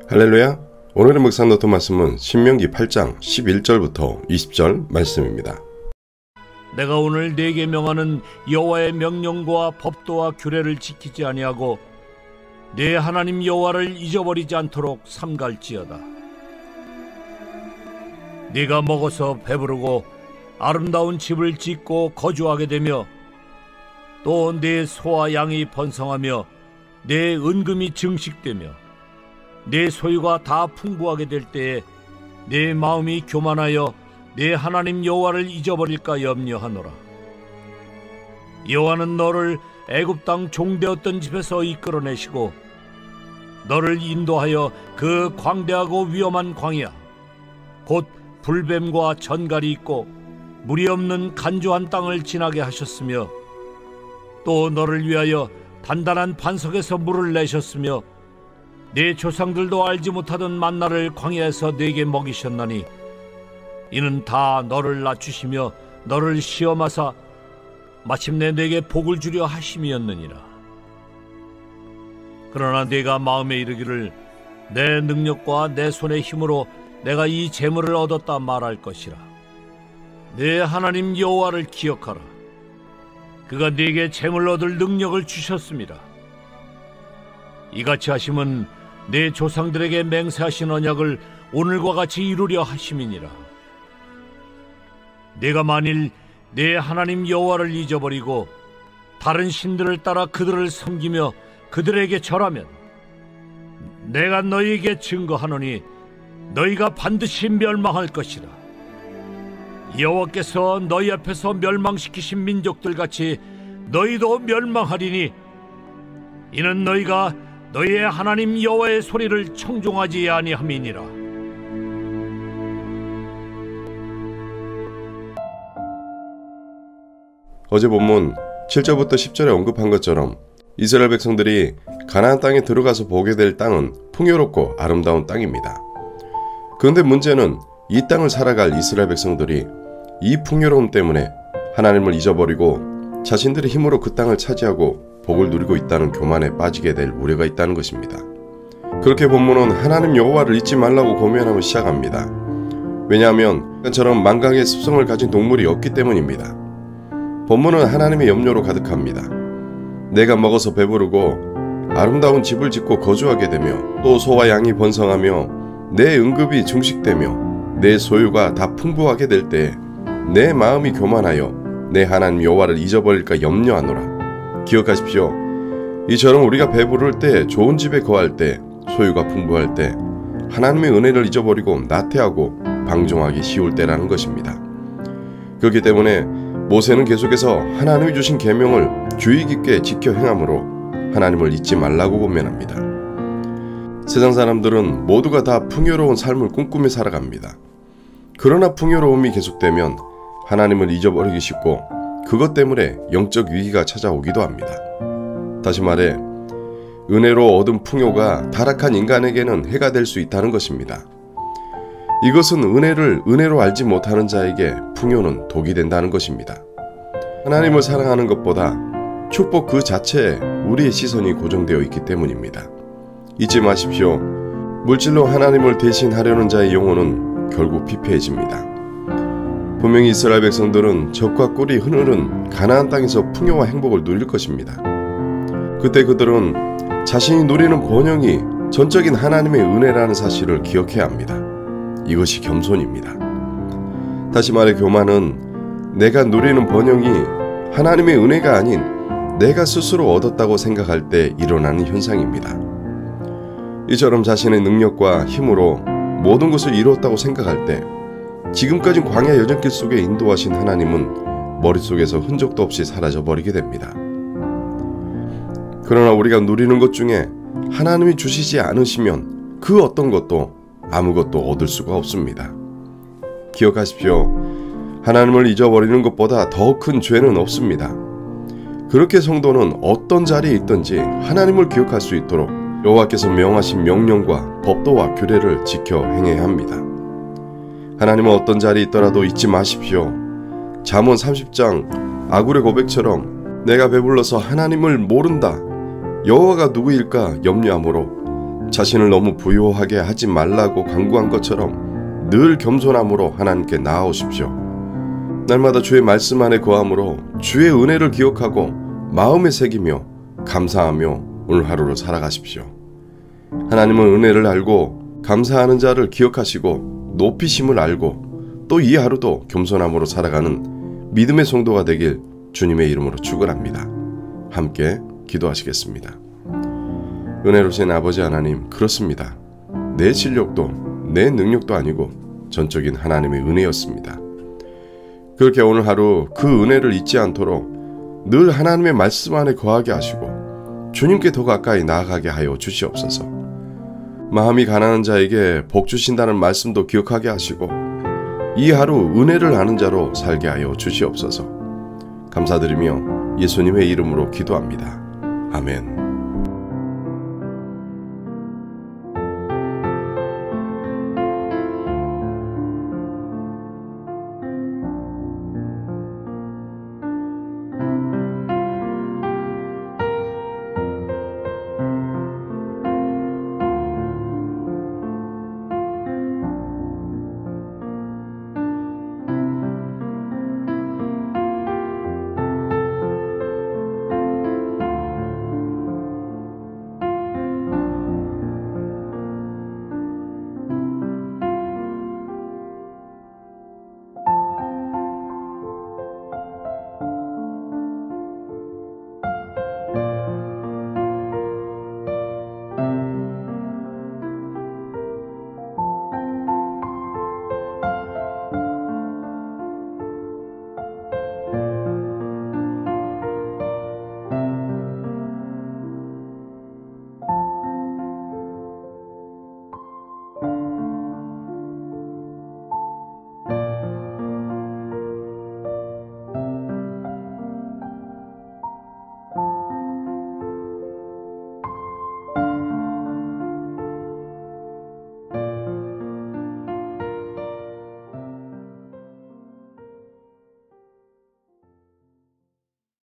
할렐루야. 오늘의 묵상 노트 말씀은 신명기 8장 11절부터 20절 말씀입니다. 내가 오늘 네게 명하는 여호와의 명령과 법도와 규례를 지키지 아니하고 네 하나님 여호와를 잊어버리지 않도록 삼갈지어다. 네가 먹어서 배부르고 아름다운 집을 짓고 거주하게 되며 또 네 소와 양이 번성하며 네 은금이 증식되며 내 소유가 다 풍부하게 될 때에 내 마음이 교만하여 내 하나님 여호와를 잊어버릴까 염려하노라. 여호와는 너를 애굽 땅 종되었던 집에서 이끌어내시고 너를 인도하여 그 광대하고 위험한 광야 곧 불뱀과 전갈이 있고 물이 없는 간조한 땅을 지나게 하셨으며 또 너를 위하여 단단한 반석에서 물을 내셨으며 네 조상들도 알지 못하던 만나를 광야에서 네게 먹이셨나니 이는 다 너를 낮추시며 너를 시험하사 마침내 네게 복을 주려 하심이었느니라. 그러나 네가 마음에 이르기를 내 능력과 내 손의 힘으로 내가 이 재물을 얻었다 말할 것이라. 네 하나님 여호와를 기억하라. 그가 네게 재물 얻을 능력을 주셨습니다. 이같이 하심은 내 조상들에게 맹세하신 언약을 오늘과 같이 이루려 하심이니라. 네가 만일 내 하나님 여호와를 잊어버리고 다른 신들을 따라 그들을 섬기며 그들에게 절하면 내가 너희에게 증거하노니 너희가 반드시 멸망할 것이라. 여호와께서 너희 앞에서 멸망시키신 민족들같이 너희도 멸망하리니 이는 너희가 너희의 하나님 여호와의 소리를 청종하지 아니함이니라. 어제 본문 7절부터 10절에 언급한 것처럼 이스라엘 백성들이 가나안 땅에 들어가서 보게 될 땅은 풍요롭고 아름다운 땅입니다. 그런데 문제는 이 땅을 살아갈 이스라엘 백성들이 이 풍요로움 때문에 하나님을 잊어버리고 자신들의 힘으로 그 땅을 차지하고 복을 누리고 있다는 교만에 빠지게 될 우려가 있다는 것입니다. 그렇게 본문은 하나님 여호와를 잊지 말라고 고면하며 시작합니다. 왜냐하면 이처럼 만강의 습성을 가진 동물이 없기 때문입니다. 본문은 하나님의 염려로 가득합니다. 내가 먹어서 배부르고 아름다운 집을 짓고 거주하게 되며 또 소와 양이 번성하며 내 응급이 증식되며 내 소유가 다 풍부하게 될 때 내 마음이 교만하여 내 하나님 여호와를 잊어버릴까 염려하노라. 기억하십시오. 이처럼 우리가 배부를 때, 좋은 집에 거할 때, 소유가 풍부할 때 하나님의 은혜를 잊어버리고 나태하고 방종하기 쉬울 때라는 것입니다. 그렇기 때문에 모세는 계속해서 하나님이 주신 계명을 주의 깊게 지켜 행함으로 하나님을 잊지 말라고 권면합니다. 세상 사람들은 모두가 다 풍요로운 삶을 꿈꾸며 살아갑니다. 그러나 풍요로움이 계속되면 하나님을 잊어버리기 쉽고 그것 때문에 영적 위기가 찾아오기도 합니다. 다시 말해 은혜로 얻은 풍요가 타락한 인간에게는 해가 될 수 있다는 것입니다. 이것은 은혜를 은혜로 알지 못하는 자에게 풍요는 독이 된다는 것입니다. 하나님을 사랑하는 것보다 축복 그 자체에 우리의 시선이 고정되어 있기 때문입니다. 잊지 마십시오. 물질로 하나님을 대신하려는 자의 영혼은 결국 피폐해집니다. 분명히 이스라엘 백성들은 적과 꿀이 흐르는 가나안 땅에서 풍요와 행복을 누릴 것입니다. 그때 그들은 자신이 누리는 번영이 전적인 하나님의 은혜라는 사실을 기억해야 합니다. 이것이 겸손입니다. 다시 말해 교만은 내가 누리는 번영이 하나님의 은혜가 아닌 내가 스스로 얻었다고 생각할 때 일어나는 현상입니다. 이처럼 자신의 능력과 힘으로 모든 것을 이루었다고 생각할 때 지금까지 광야 여정길 속에 인도하신 하나님은 머릿속에서 흔적도 없이 사라져버리게 됩니다. 그러나 우리가 누리는 것 중에 하나님이 주시지 않으시면 그 어떤 것도 아무것도 얻을 수가 없습니다. 기억하십시오. 하나님을 잊어버리는 것보다 더 큰 죄는 없습니다. 그렇게 성도는 어떤 자리에 있든지 하나님을 기억할 수 있도록 여호와께서 명하신 명령과 법도와 규례를 지켜 행해야 합니다. 하나님은 어떤 자리에 있더라도 잊지 마십시오. 잠언 30장 아굴의 고백처럼 내가 배불러서 하나님을 모른다. 여호와가 누구일까 염려함으로 자신을 너무 부요하게 하지 말라고 강구한 것처럼 늘 겸손함으로 하나님께 나아오십시오. 날마다 주의 말씀 안에 거함으로 주의 은혜를 기억하고 마음에 새기며 감사하며 오늘 하루를 살아가십시오. 하나님은 은혜를 알고 감사하는 자를 기억하시고 높이심을 알고 또 이 하루도 겸손함으로 살아가는 믿음의 성도가 되길 주님의 이름으로 축원합니다. 함께 기도하시겠습니다. 은혜로우신 아버지 하나님, 그렇습니다. 내 실력도 내 능력도 아니고 전적인 하나님의 은혜였습니다. 그렇게 오늘 하루 그 은혜를 잊지 않도록 늘 하나님의 말씀 안에 거하게 하시고 주님께 더 가까이 나아가게 하여 주시옵소서. 마음이 가난한 자에게 복 주신다는 말씀도 기억하게 하시고 이 하루 은혜를 아는 자로 살게 하여 주시옵소서. 감사드리며 예수님의 이름으로 기도합니다. 아멘.